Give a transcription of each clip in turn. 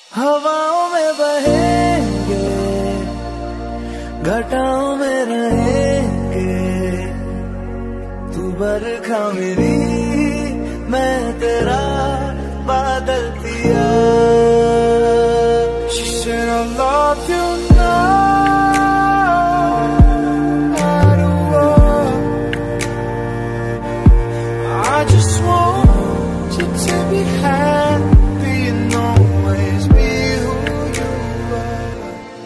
हवाओं में बहेंगे, घटाओं में रहेंगे, तू बरखा मेरी, मैं तेरा बादल पिया। She said I love you now, I don't want. I just want you to be happy and always be who you are.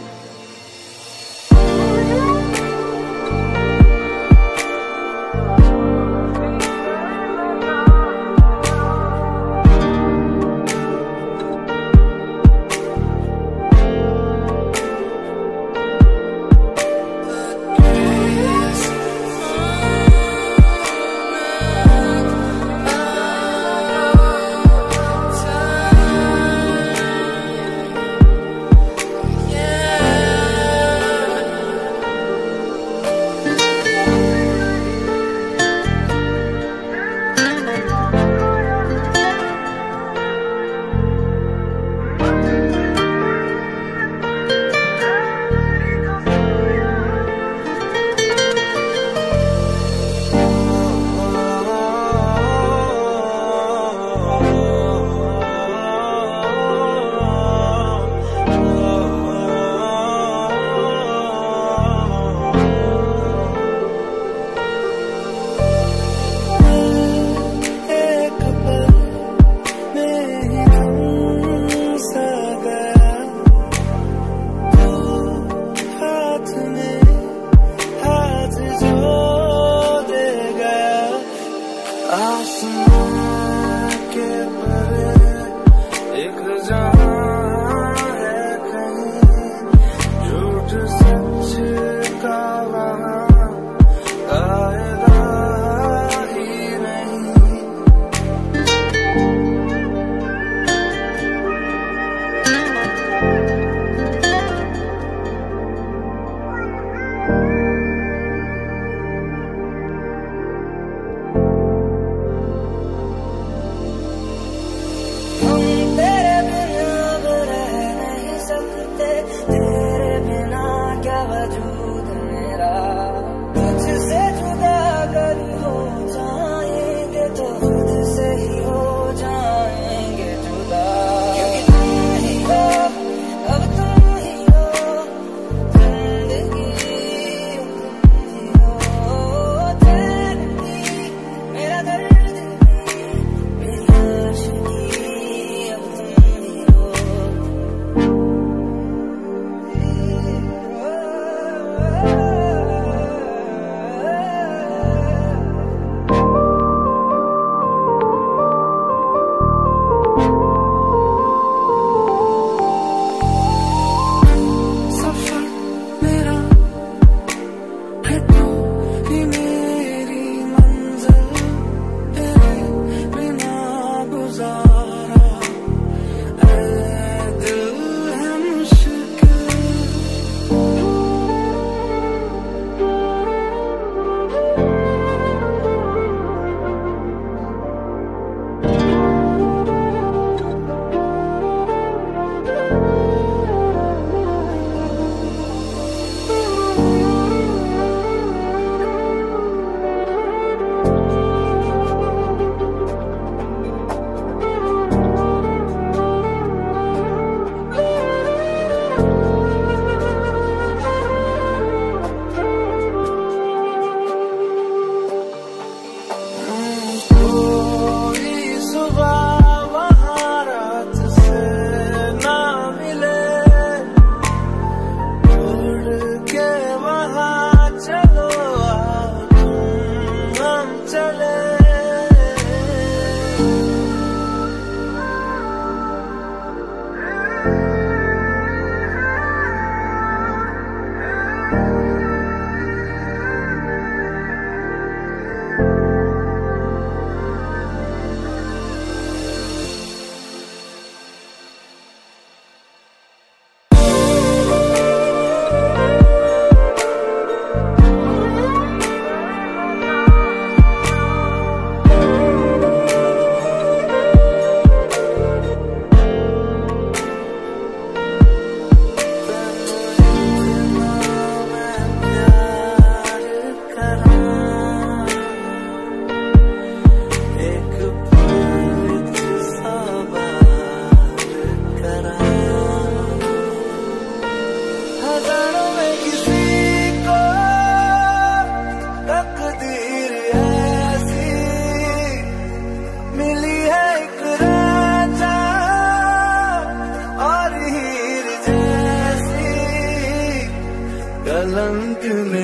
आसमां के परे एक जहां है कहीं, झूठ सच का वहां कायदा ही नहीं। तेरे बिना क्या वजूद मेरा, तुझसे जुदा अगर हो जाएंगे तो खुद से ही हो जाएंगे जुदा। क्योंकि तुम ही हो, अब तुम ही हो, जिंदगी तुम ही हो, दर्द भी मेरा दर्द भी, मेरी आशिकी अब तुम ही हो। दिल में